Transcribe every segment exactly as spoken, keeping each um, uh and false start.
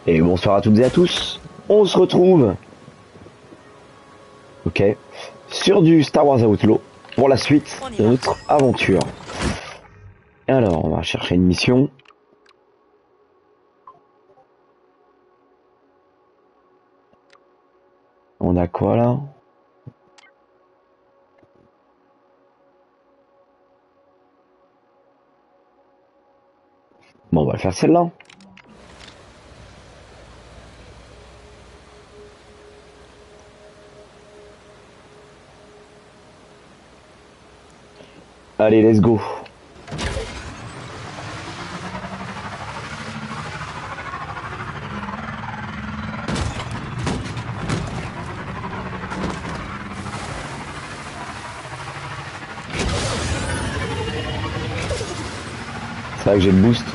Et bonsoir à toutes et à tous. On se retrouve, ok, sur du Star Wars Outlaw pour la suite de notre aventure. Alors, on va chercher une mission. On a quoi là? Bon, on va faire celle-là. Allez, let's go. C'est vrai que j'ai le boost.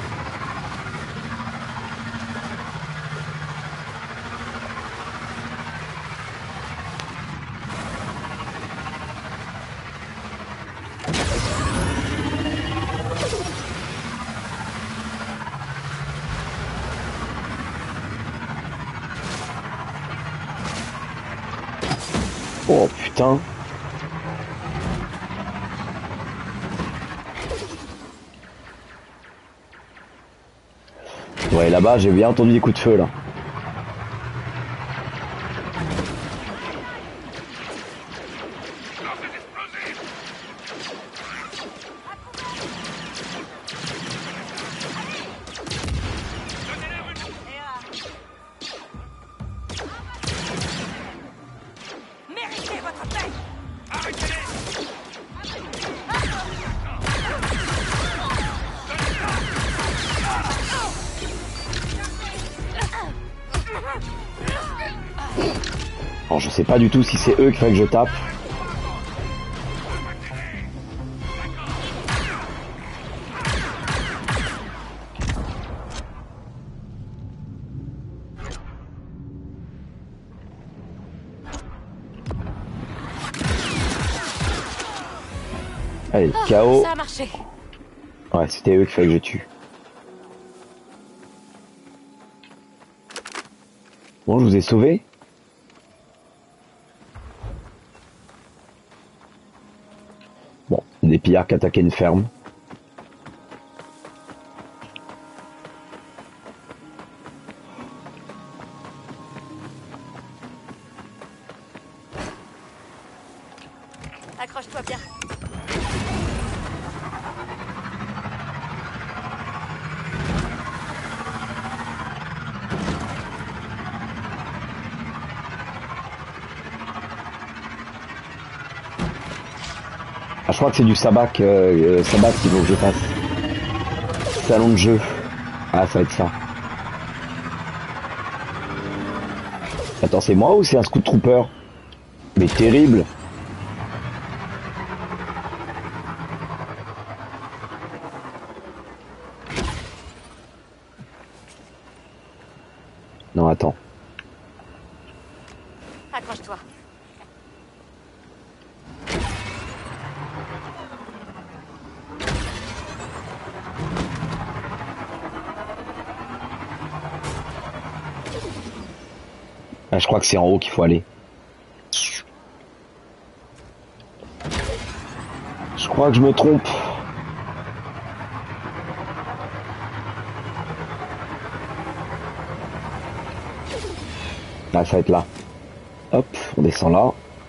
Oh putain. Ouais, là-bas, j'ai bien entendu des coups de feu là. Alors je sais pas du tout si c'est eux qu'il faut que je tape. Allez, Oh, K O. ça a marché. Ouais, c'était eux qu'il fallait que je tue. Bon, je vous ai sauvé. Bon, des pillards qui attaquaient une ferme. Accroche-toi bien. Ah, je crois que c'est du sabac, euh, euh, sabac qu'il faut que je fasse. Salon de jeu. Ah, ça va être ça. Attends, c'est moi ou c'est un scout trooper? Mais terrible. Non, attends. Accroche-toi. Ah, je crois que c'est en haut qu'il faut aller. Je crois que je me trompe. Ah, ça va être là. Hop, on descend là.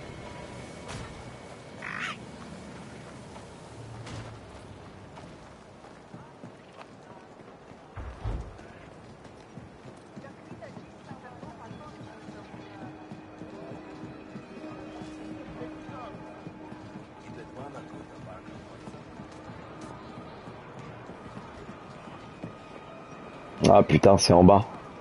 Ah putain, c'est en bas.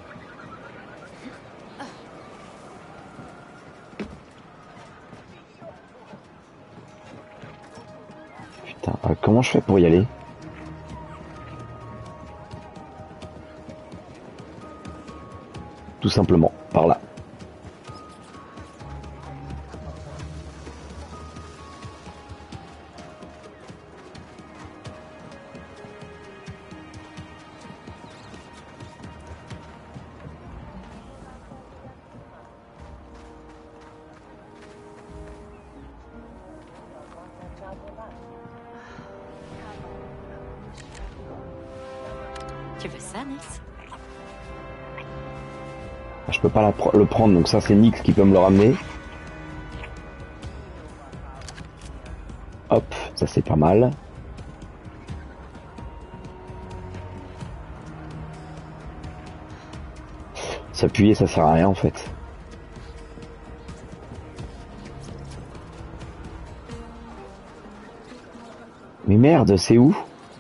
Putain, euh, comment je fais pour y aller? Tout simplement, par là. Tu veux ça, Nix? Je peux pas la pr le prendre, donc ça c'est Nix qui peut me le ramener. Hop, ça c'est pas mal. S'appuyer, ça sert à rien en fait. Mais merde, c'est où?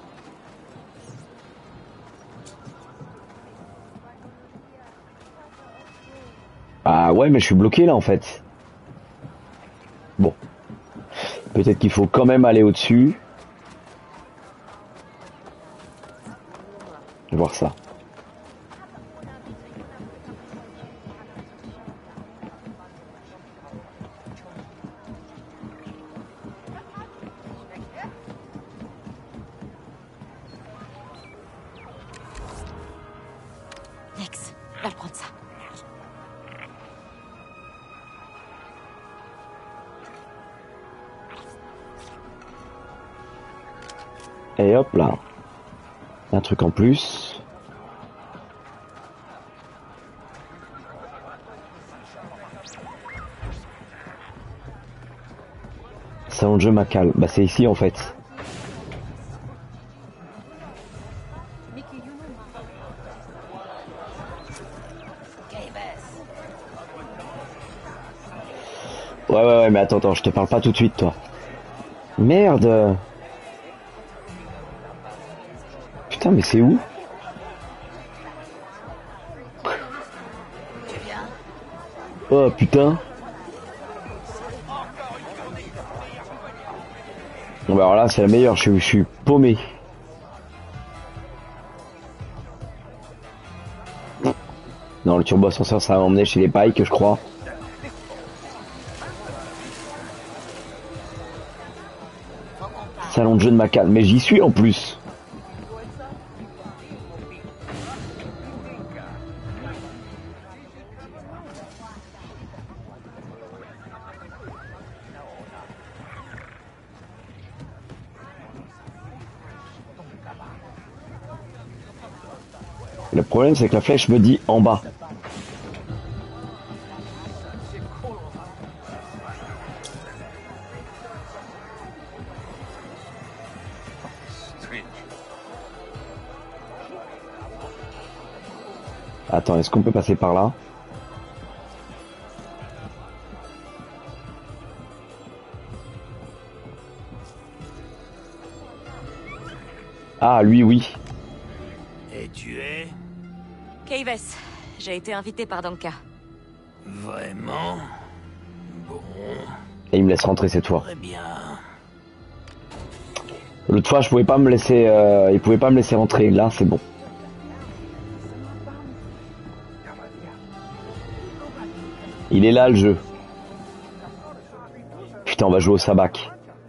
Ah ouais, mais je suis bloqué là en fait. Bon. Peut-être qu'il faut quand même aller au-dessus. Voir ça. Nix, va prendre ça. Et hop là. Un truc en plus. Salon de jeu Macal. Bah c'est ici en fait. Ouais ouais ouais mais attends attends, je te parle pas tout de suite toi. Merde. Putain mais c'est où? Oh putain. Bon bah alors là c'est la meilleure, je suis, je suis paumé. Non, le turbo ascenseur ça va m'emmener chez les Pikes je crois. Salon de jeu de Macal, mais j'y suis en plus. Le problème c'est que la flèche me dit en bas. Attends, est-ce qu'on peut passer par là? Ah, lui, oui. Et tu es? Kayves, j'ai été invité par Danka. Vraiment? Bon. Et il me laisse rentrer cette fois. Très bien. L'autre fois, je pouvais pas me laisser, euh, il pouvait pas me laisser rentrer. Là, c'est bon. Il est là le jeu. Putain, on va jouer au sabac.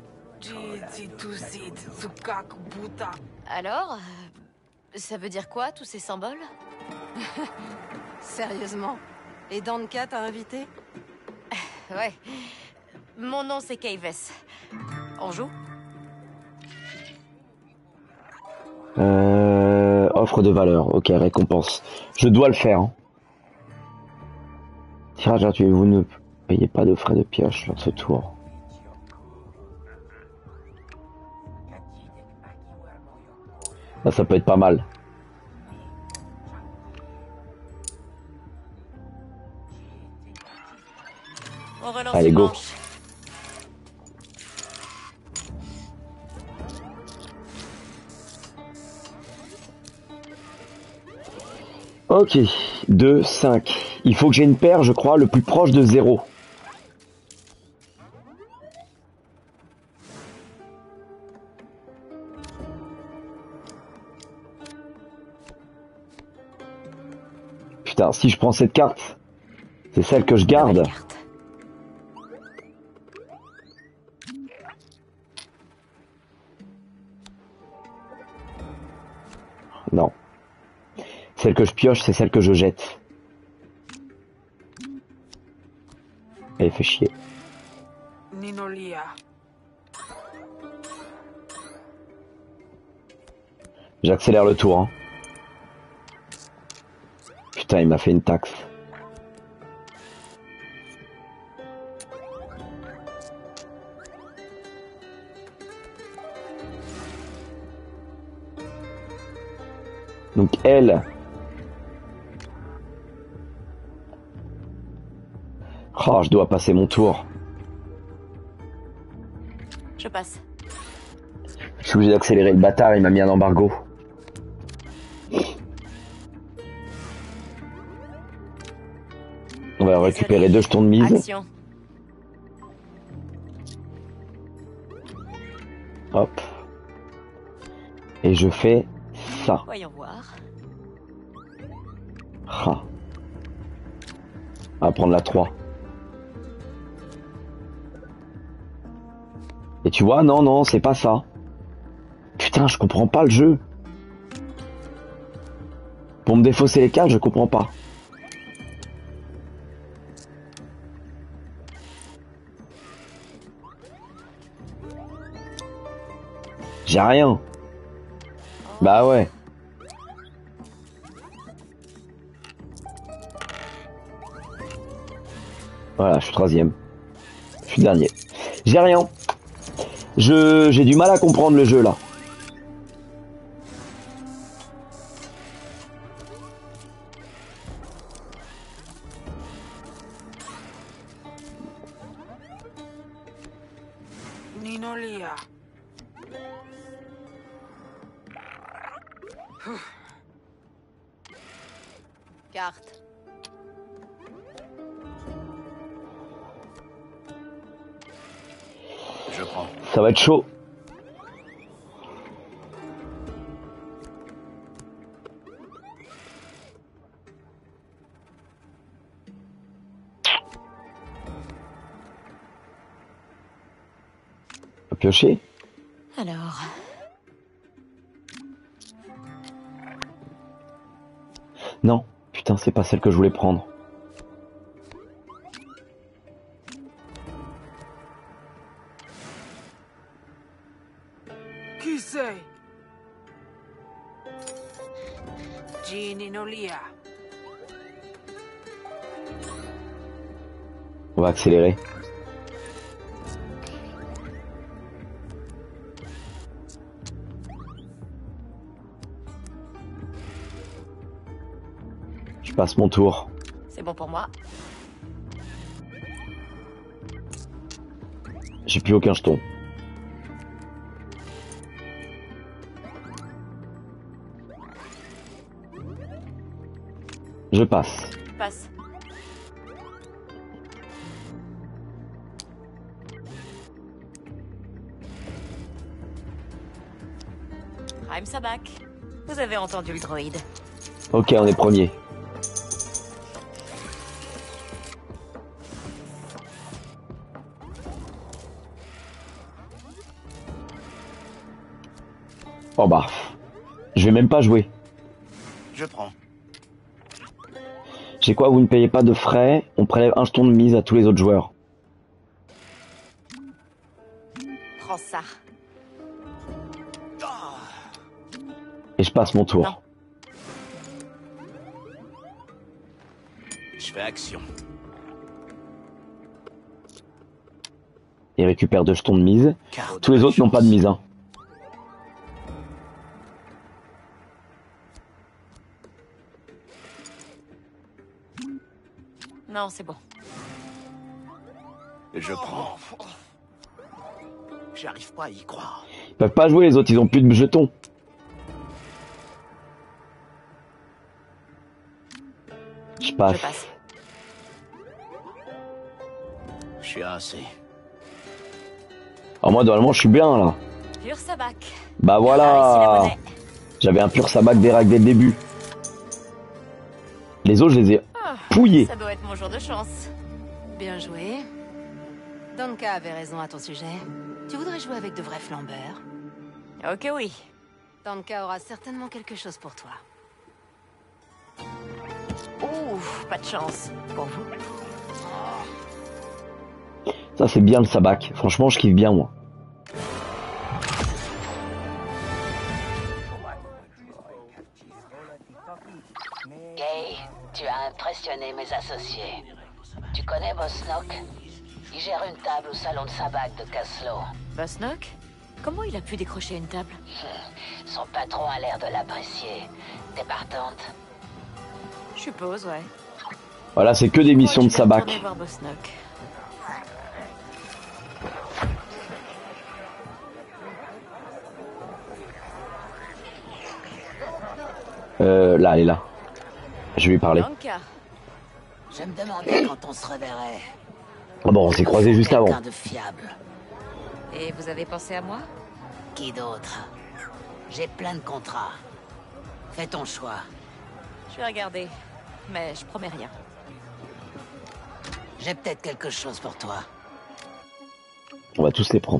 Alors, euh, ça veut dire quoi, tous ces symboles? Sérieusement? Et Danka t'a invité? Ouais. Mon nom, c'est Kayves. On joue? Euh, offre de valeur. Ok, récompense. Je dois le faire. Hein. Tirage gratuit. Vous ne payez pas de frais de pioche lors de ce tour. Là, ça peut être pas mal. On relance. Allez, go. Manche. Ok, deux, cinq. Il faut que j'ai une paire, je crois, le plus proche de zéro. Putain, si je prends cette carte, c'est celle que je garde. Non. Celle que je pioche, c'est celle que je jette. Elle fait chier. Ninolia. J'accélère le tour. Hein. Putain, il m'a fait une taxe. Donc elle. Oh, je dois passer mon tour. Je passe. Je suis obligé d'accélérer le bâtard, il m'a mis un embargo. On va récupérer deux jetons de mise. Action. Hop. Et je fais ça. Voyons voir. Ah. On va prendre la trois. Et tu vois, non, non, c'est pas ça. Putain, je comprends pas le jeu. Pour me défausser les cartes, je comprends pas. J'ai rien. Bah ouais. Voilà, je suis troisième. Je suis dernier. J'ai rien. Je, j'ai du mal à comprendre le jeu là. Ninolia. Carte. Je prends. Ça va être chaud. Piocher. Alors. Non, putain, c'est pas celle que je voulais prendre. Qui c'est? Ninolia. On va accélérer. Je passe mon tour. C'est bon pour moi. J'ai plus aucun jeton. Je passe. Passe. Prime Sabak. Vous avez entendu le droïde. Ok, on est premier. Oh bah, je vais même pas jouer. Je prends. J'ai quoi, vous ne payez pas de frais, on prélève un jeton de mise à tous les autres joueurs. Prends ça. Et je passe mon tour. Non. Je fais action. Il récupère deux jetons de mise. Carte Tous les de autres n'ont pas de mise. Hein. Non, c'est bon. Je prends. J'arrive pas à y croire. Ils peuvent pas jouer les autres, ils ont plus de jetons. Je passe. Je passe. Je suis assez. Alors moi, normalement, je suis bien là. Pur Sabak. Bah Ah, ici la voilà. monnaie. J'avais un pur sabac des racks dès le début. Les autres, je les ai Ah, pouillés. ça doit être mon jour de chance. Bien joué. Danka avait raison à ton sujet. Tu voudrais jouer avec de vrais flambeurs. Ok, oui. Danka aura certainement quelque chose pour toi. Ouf, pas de chance. Pour vous. Ça, c'est bien le sabac. Franchement, je kiffe bien, moi. Gay, tu as impressionné mes associés. Tu connais Bosnok? Il gère une table au salon de Sabak de Caslo. Bosnok? Comment il a pu décrocher une table? Son patron a l'air de l'apprécier. T'es partante? Je suppose, ouais. Voilà, c'est que des missions de Je vais retourner Sabak. voir Bosnok. Euh, là, elle est là. Je vais lui parler. Danka. Je me demandais quand on se reverrait. Ah bon, on s'est croisés juste avant. Quelqu'un de fiable. Et vous avez pensé à moi? Qui d'autre? J'ai plein de contrats. Fais ton choix. Je vais regarder, mais je promets rien. J'ai peut-être quelque chose pour toi. On va tous les prendre.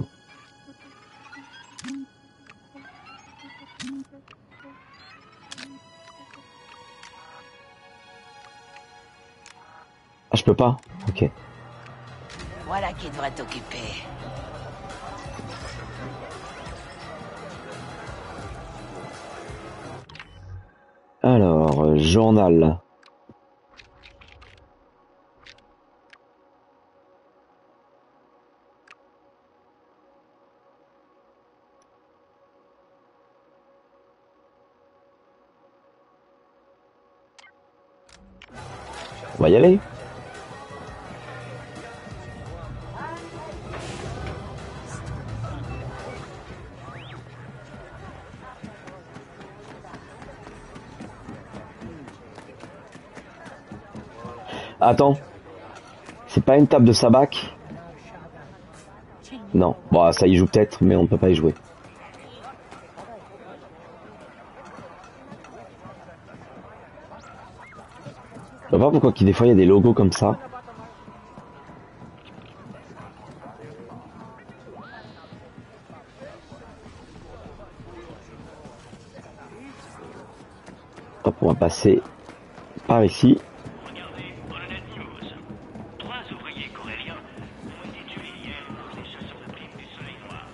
Ah, je peux pas? Ok. Voilà qui devrait t'occuper. Alors, euh, journal. On va y aller. Attends. C'est pas une table de Sabak? Non. Bon, ça y joue peut-être, mais on ne peut pas y jouer. Je sais pas pourquoi des fois il y a des logos comme ça. Hop, on va passer par ici. Regardez, Holonet News. Trois ouvriers coréens ont été tués hier par des chasseurs de primes du Soleil Noir.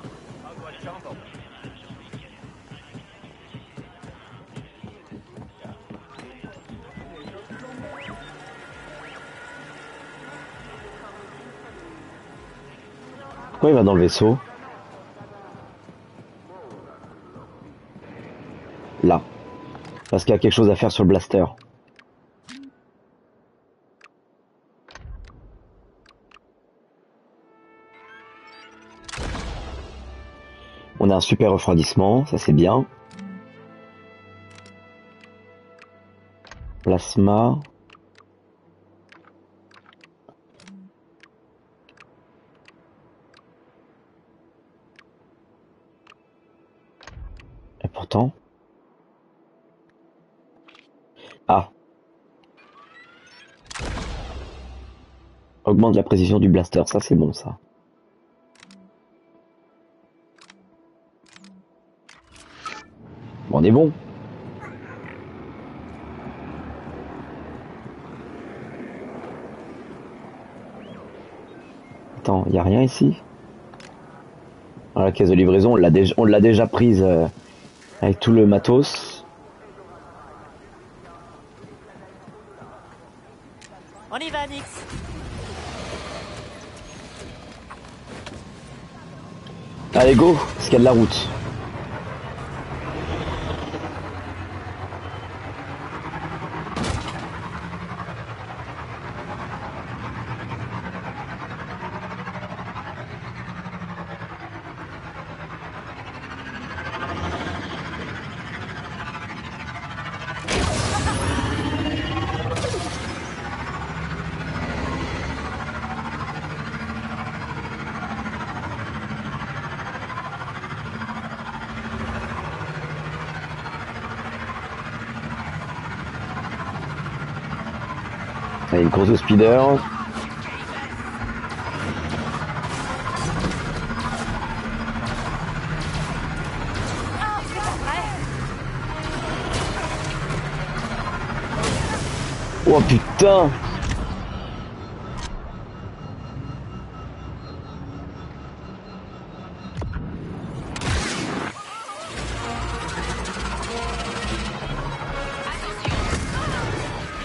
Pourquoi il va dans le vaisseau? Là. Parce qu'il y a quelque chose à faire sur le blaster. On a un super refroidissement, ça c'est bien. Plasma. Et pourtant... Ah. Augmente la précision du blaster, ça c'est bon ça. Bon, on est bon. Attends, y a rien ici? Ah, la caisse de livraison, on l'a déjà, on l'a déjà prise euh, avec tout le matos. On y va, Nix. Allez, go, parce qu'il y a de la route. Il y a une course de speeder. Oh putain!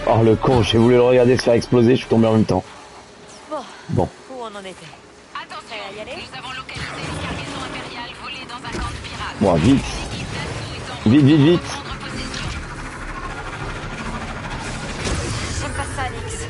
Oh le con, j'ai voulu le regarder se faire exploser, je suis tombé en même temps. Bon, Bon. où on en était? Attention, Prêt à y aller? nous avons localisé une cargaison impériale volée dans un camp de pirates. Bon, vite. L'équipe d'assaut est en Vite, vite, vite. prendre possession. J'aime pas ça, Alix.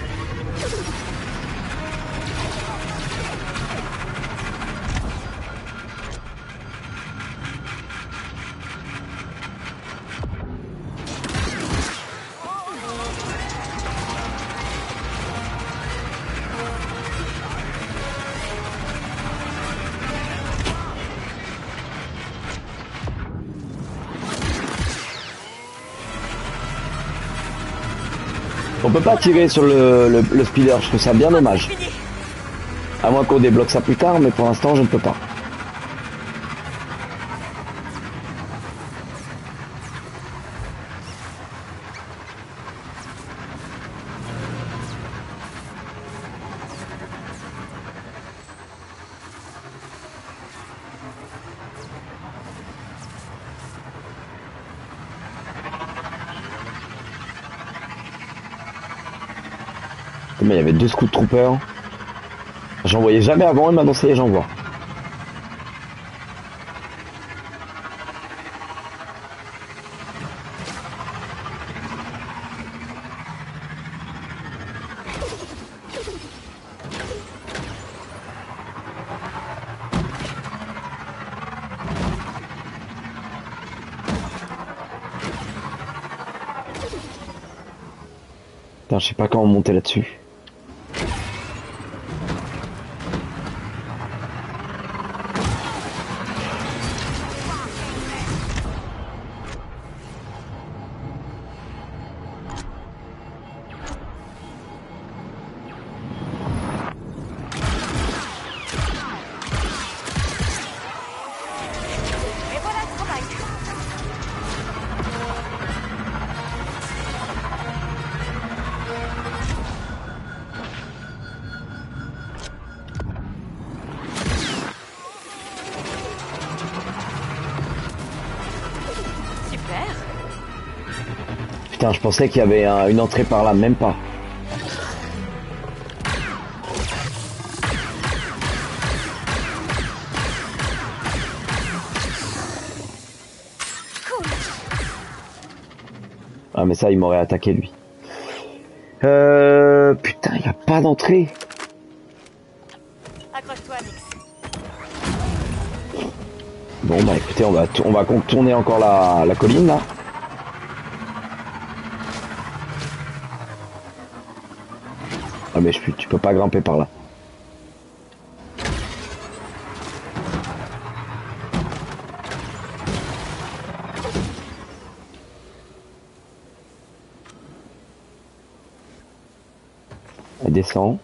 On peut pas tirer sur le, le, le speeder, je trouve ça bien dommage. Fini. À moins qu'on débloque ça plus tard, mais pour l'instant je ne peux pas. Mais il y avait deux Scout Troopers. J'en voyais jamais avant et maintenant ça y est, j'en vois. Putain, je sais pas comment monter là-dessus. Et voilà le travail. Super. Putain, je pensais qu'il y avait un- une entrée par là, même pas. Ah mais ça, il m'aurait attaqué lui. Euh... Putain, il n'y a pas d'entrée. Accroche-toi, Alix. Bon bah écoutez, on va, on va contourner encore la, la colline là. Ah mais je, tu peux pas grimper par là. Elle descend.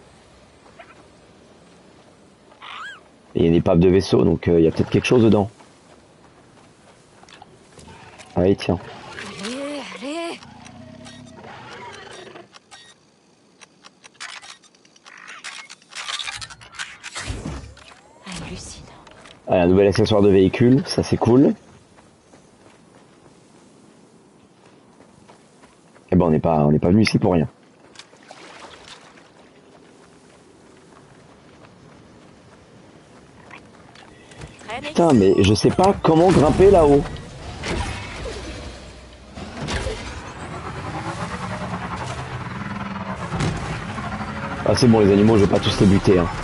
Et il y a une épave de vaisseau, donc euh, il y a peut-être quelque chose dedans. Allez, tiens. Allez, allez. Hallucinant. Allez, un nouvel accessoire de véhicule, ça c'est cool. Eh ben on n'est pas, on n'est pas venu ici pour rien. Prêt, Alix? Putain, mais je sais pas comment grimper là-haut. Ah c'est bon les animaux, je vais pas tous les buter hein.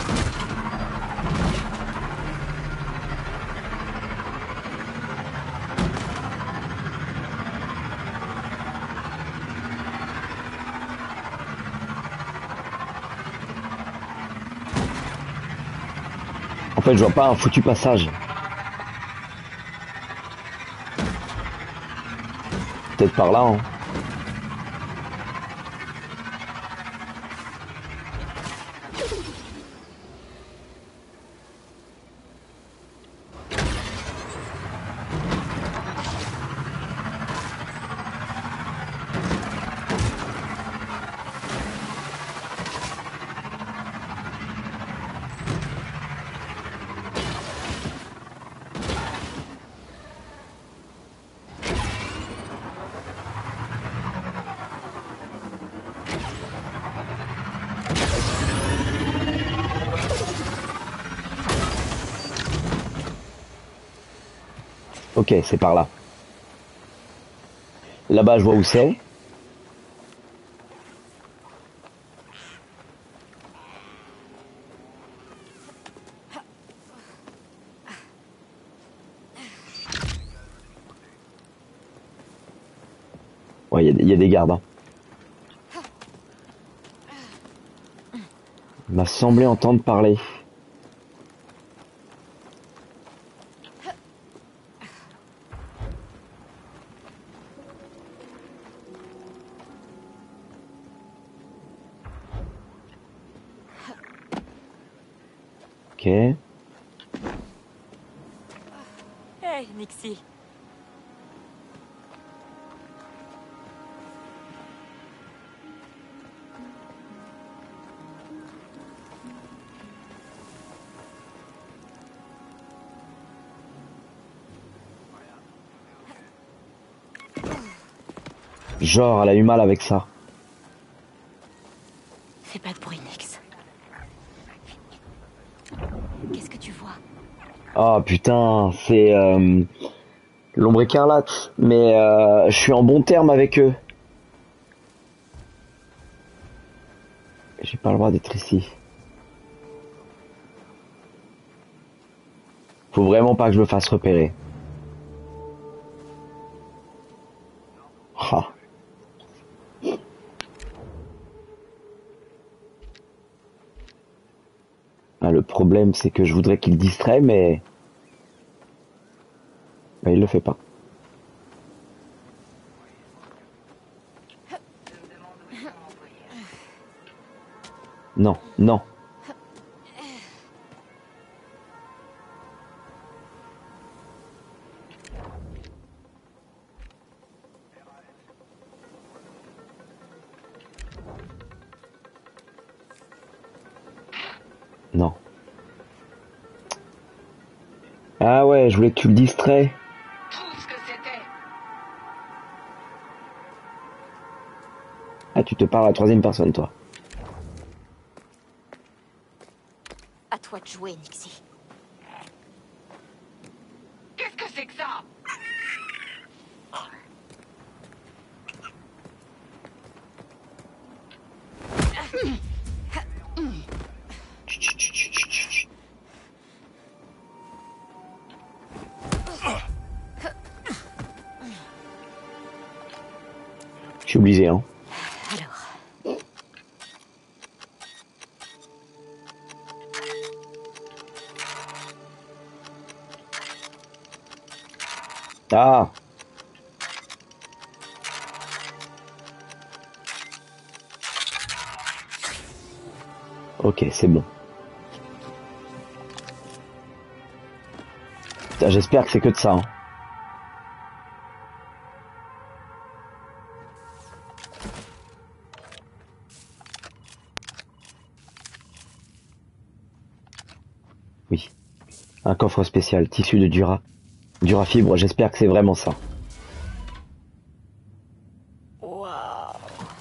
En fait je vois pas un foutu passage. Peut-être par là hein. Ok, c'est par là. Là-bas, je vois où c'est. Ouais, il y, y a des gardes. Hein. Il m'a semblé entendre parler. Ok. Hey, Nixie. Genre, elle a eu mal avec ça. Fais pas de bruit, Nix. Qu'est-ce que tu vois? Oh putain, c'est euh, l'ombre écarlate. Mais euh, je suis en bon terme avec eux. J'ai pas le droit d'être ici. Faut vraiment pas que je me fasse repérer. Ah. Ah, le problème, c'est que je voudrais qu'il distrait, mais... mais il le fait pas. Non, non. Non. Ah ouais, je voulais que tu le distrais. Ah, tu te parles à la troisième personne, toi. À toi de jouer, Nixie. Qu'est-ce que c'est que ça? Chut, chut, chut, chut, chut, chut. Je suis obligé, hein. Alors. Ah. Ok, c'est bon. Putain, j'espère que c'est que de ça. Hein. Oui. Un coffre spécial, tissu de Dura. Durafibre, j'espère que c'est vraiment ça. Waouh.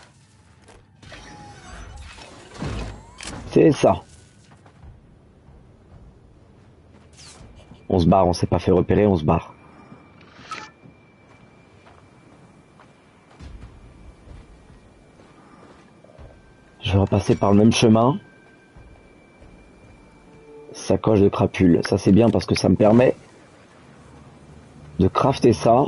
C'est ça. On se barre, on s'est pas fait repérer, on se barre. Je vais repasser par le même chemin. Sacoche de crapule. Ça c'est bien parce que ça me permet de crafter ça.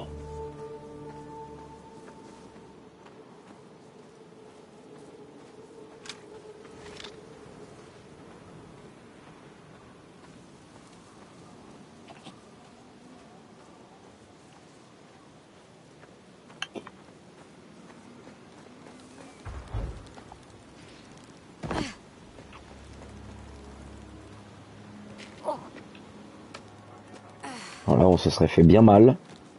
Voilà, on se serait fait bien mal.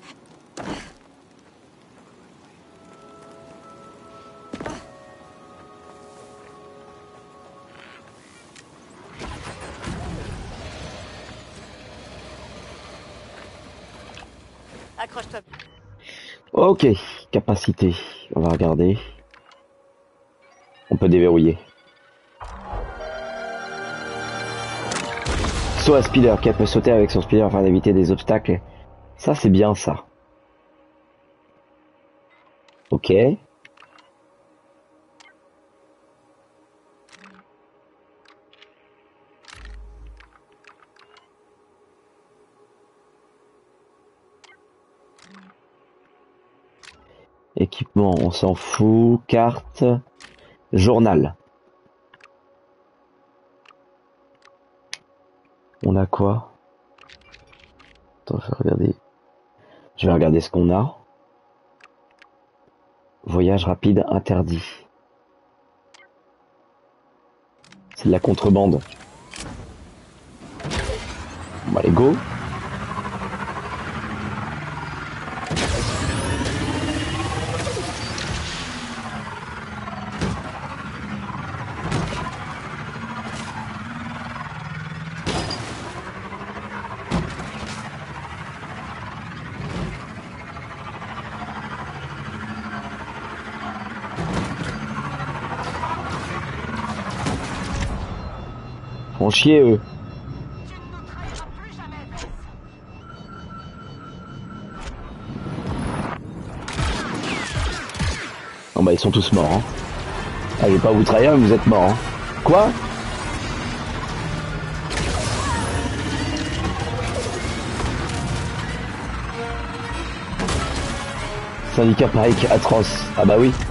Accroche-toi. Ok, capacité. On va regarder. On peut déverrouiller. Saut à speeder, qui peut sauter avec son speeder afin d'éviter des obstacles. Ça, c'est bien, ça. Ok. Équipement, on s'en fout. Carte. Journal. On a quoi? Attends, je vais regarder. Je vais regarder ce qu'on a. Voyage rapide interdit. C'est de la contrebande. Bon, allez, go. Font chier, eux. Non bah ils sont tous morts. Hein. Ah, je vais pas vous trahir, mais vous êtes morts. Hein. Quoi? Syndicat Pike atroce. Ah bah oui.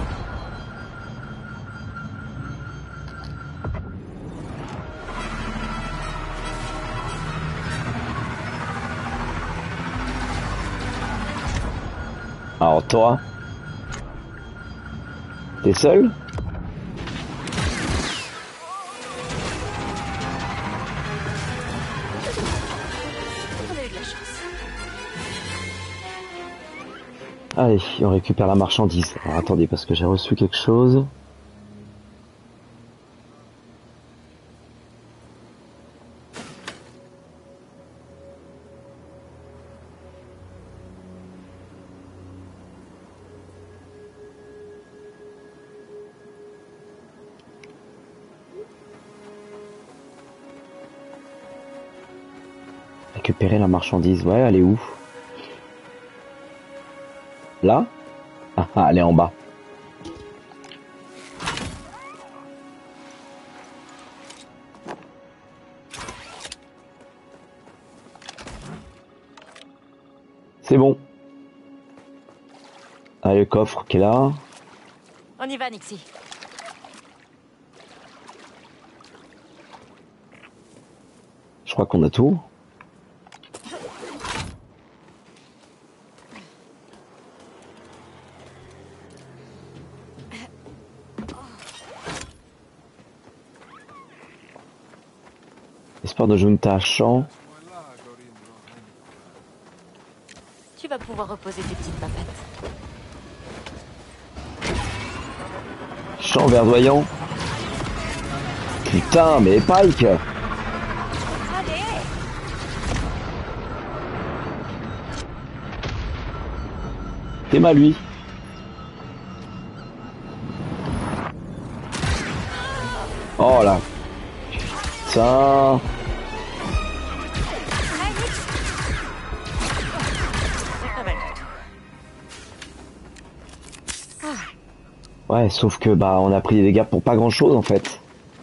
Alors toi, t'es seul? On a eu de la chance. Allez, on récupère la marchandise. Alors attendez, parce que j'ai reçu quelque chose. Récupérer la marchandise. Ouais, elle est où? Là? Ah, ah, elle est en bas. C'est bon. Ah, le coffre qui est là. On y va, Nixie. Je crois qu'on a tout. Espoir de Junta champ. Tu vas pouvoir reposer tes petites papettes. Champ verdoyant. Putain, mais Pike! T'es mal lui. Oh là. Putain. C'est pas mal du tout. Ouais, sauf que bah on a pris des dégâts pour pas grand chose en fait.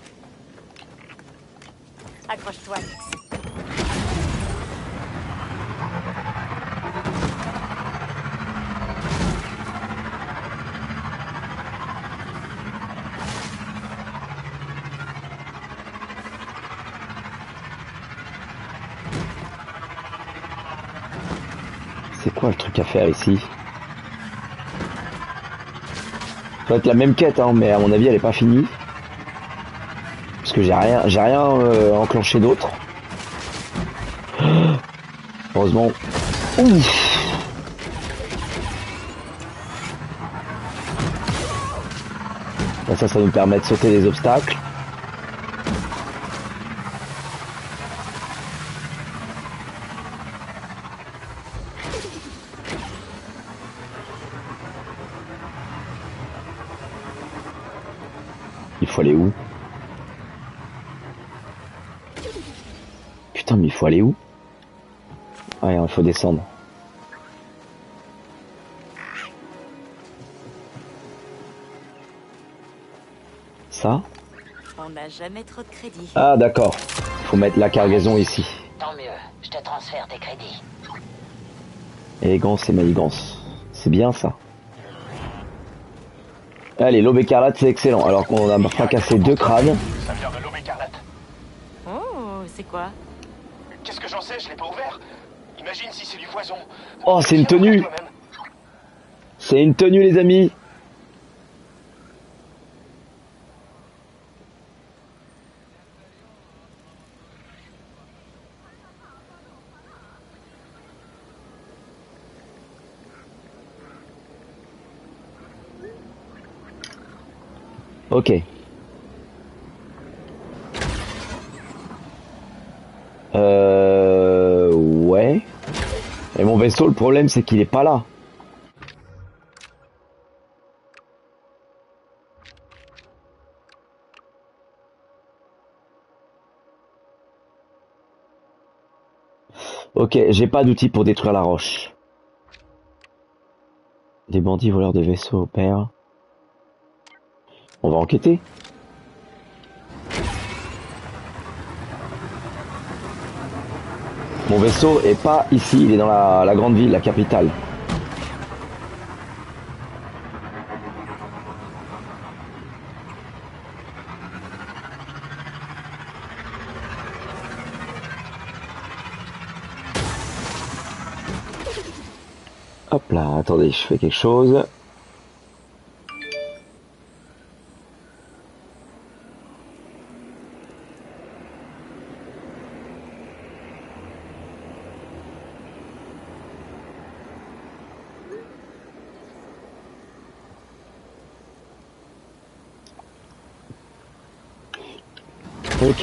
Accroche-toi, Nixie. C'est quoi le truc à faire ici? Ça va être la même quête, hein, mais à mon avis elle est pas finie. Parce que j'ai rien, j'ai rien euh, enclenché d'autre. Heureusement. Ouf. Là, ça, ça nous permet de sauter les obstacles. Il faut aller où? Putain, mais il faut aller où? Ouais, il faut descendre. Ça? On n'a jamais trop de crédit. Ah d'accord. Faut mettre la cargaison ici. Tant mieux, je te transfère tes crédits. Élégance et manigance. C'est bien ça. Allez, l'aube écarlate, c'est excellent. Alors qu'on a fracassé deux crânes. Ça vient de l'aube écarlate. Oh, c'est quoi? Qu'est-ce que j'en sais, je l'ai pas ouvert. Imagine si c'est du poison. Oh, c'est une Viens tenue. voir toi-même. C'est une tenue, les amis. Ok. Euh... Ouais. Et mon vaisseau, le problème, c'est qu'il est pas là. Ok, j'ai pas d'outils pour détruire la roche. Des bandits voleurs de vaisseaux opèrent. On va enquêter. Mon vaisseau est pas ici, il est dans la, la grande ville, la capitale. Hop là, attendez, je fais quelque chose. Ok.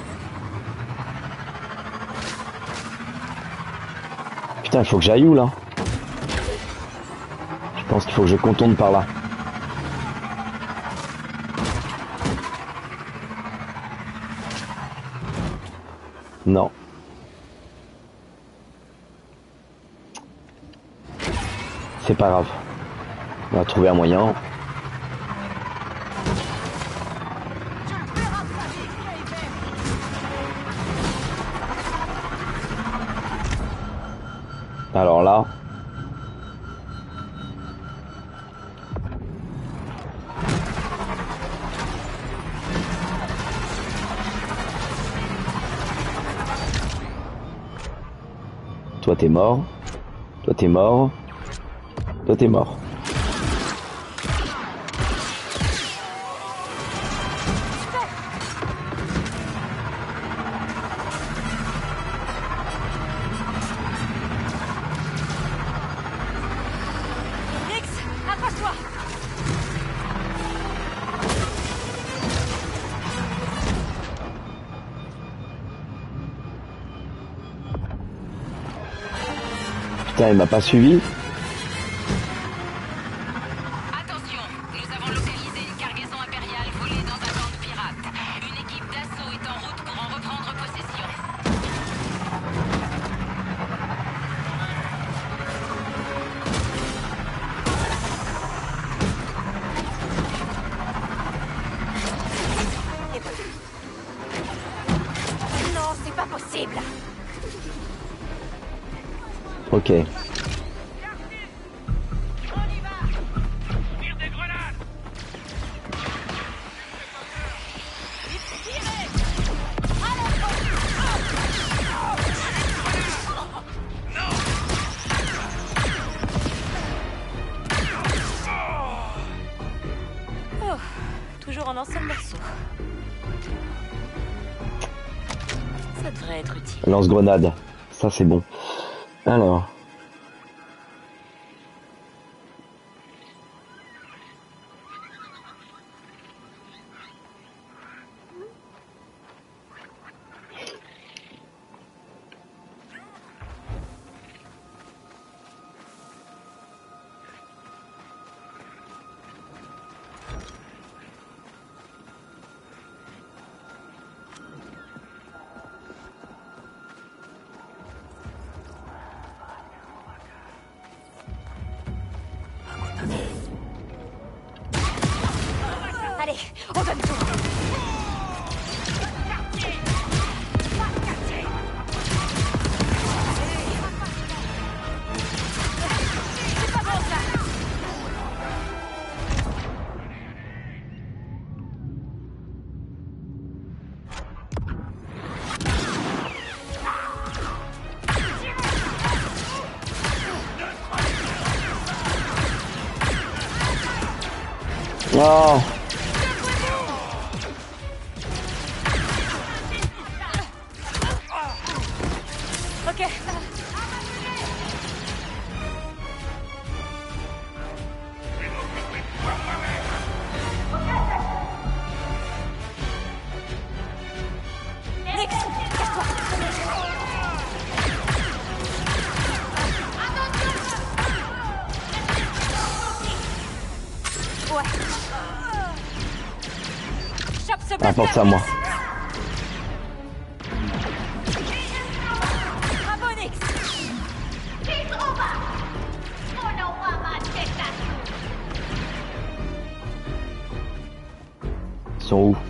Putain, il faut que j'aille où là? Je pense qu'il faut que je contourne par là. Non. C'est pas grave. On va trouver un moyen. Alors là... Toi t'es mort. Toi t'es mort. Toi t'es mort. Nix, accroche-toi. Putain, il m'a pas suivi. Attention, nous avons localisé une cargaison impériale volée dans un camp de pirates. Une équipe d'assaut est en route pour en reprendre possession. Non, c'est pas possible. Ok. On y va. Tire des grenades. Oh, toujours en un seul morceau. Ça devrait être utile. Lance-grenade. Ça c'est bon. Alors... Allez, on donne tout. C'est pas bon ça. Oh. Ok. Nix, casse-toi. Ouais. Chope ce blaster. Apporte ça à moi. Bravo, Nix. Ils sont où?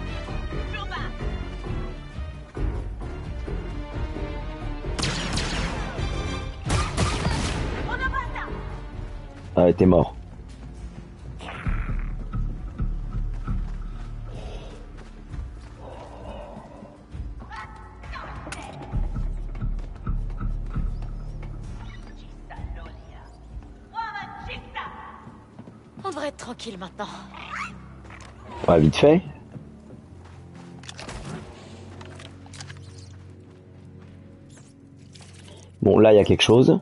Ah, t'es mort. On devrait être tranquille maintenant. Ouais, vite fait. Bon, là, il y a quelque chose.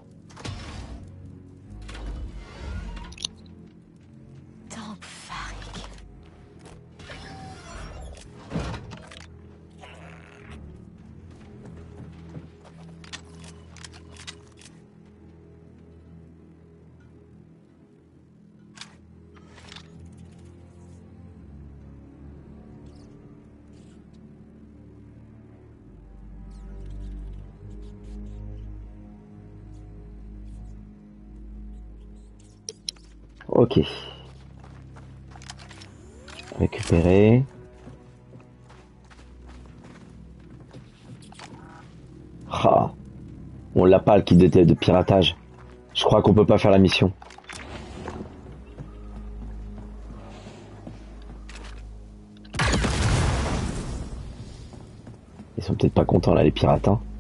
Tank Farik. Ok. Récupérer. Ah. On l'a pas le kit de, de piratage. Je crois qu'on peut pas faire la mission. Ils sont peut-être pas contents là les pirates hein.